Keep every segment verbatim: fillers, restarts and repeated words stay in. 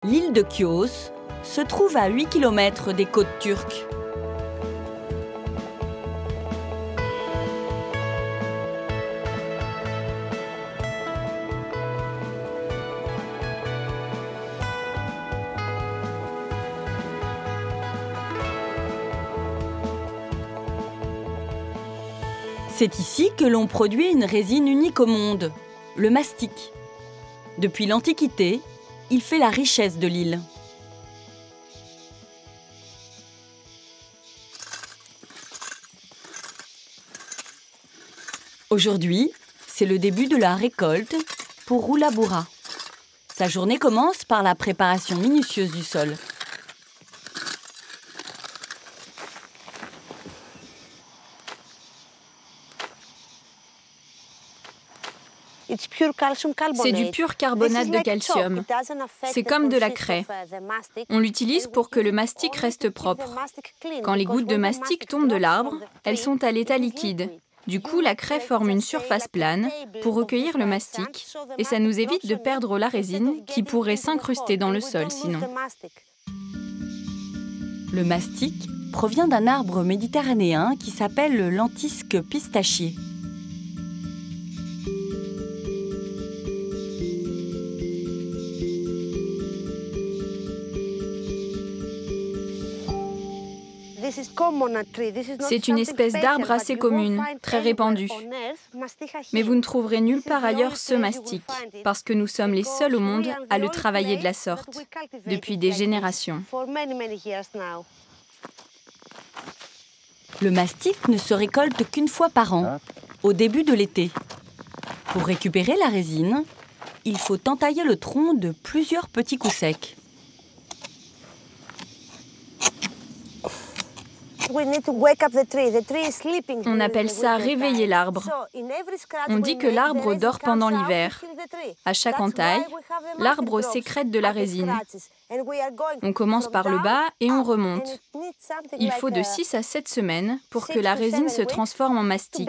L'île de Chios se trouve à huit kilomètres des côtes turques. C'est ici que l'on produit une résine unique au monde, le mastic. Depuis l'Antiquité, il fait la richesse de l'île. Aujourd'hui, c'est le début de la récolte pour Roulaboura. Sa journée commence par la préparation minutieuse du sol. C'est du pur carbonate de calcium. C'est comme de la craie. On l'utilise pour que le mastic reste propre. Quand les gouttes de mastic tombent de l'arbre, elles sont à l'état liquide. Du coup, la craie forme une surface plane pour recueillir le mastic et ça nous évite de perdre la résine qui pourrait s'incruster dans le sol sinon. Le mastic provient d'un arbre méditerranéen qui s'appelle le lentisque pistachier. C'est une espèce d'arbre assez commune, très répandue. Mais vous ne trouverez nulle part ailleurs ce mastic, parce que nous sommes les seuls au monde à le travailler de la sorte, depuis des générations. Le mastic ne se récolte qu'une fois par an, au début de l'été. Pour récupérer la résine, il faut entailler le tronc de plusieurs petits coups secs. On appelle ça réveiller l'arbre. On dit que l'arbre dort pendant l'hiver. À chaque entaille, l'arbre sécrète de la résine. On commence par le bas et on remonte. Il faut de six à sept semaines pour que la résine se transforme en mastic.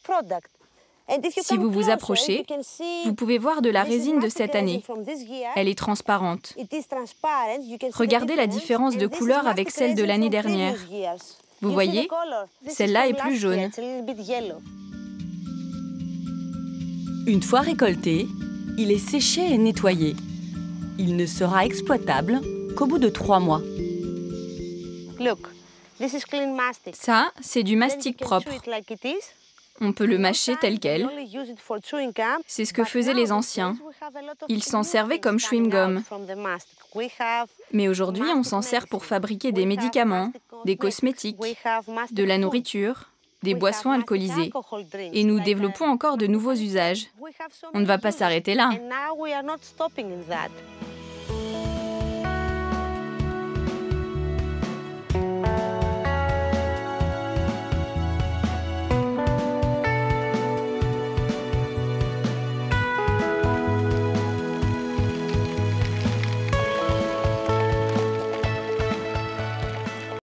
Si vous vous approchez, vous pouvez voir de la résine de cette année. Elle est transparente. Regardez la différence de couleur avec celle de l'année dernière. Vous voyez, celle-là est plus jaune. Une fois récolté, il est séché et nettoyé. Il ne sera exploitable qu'au bout de trois mois. Ça, c'est du mastic propre. On peut le mâcher tel quel. C'est ce que faisaient les anciens. Ils s'en servaient comme chewing-gum. Mais aujourd'hui, on s'en sert pour fabriquer des médicaments, des cosmétiques, de la nourriture, des boissons alcoolisées. Et nous développons encore de nouveaux usages. On ne va pas s'arrêter là.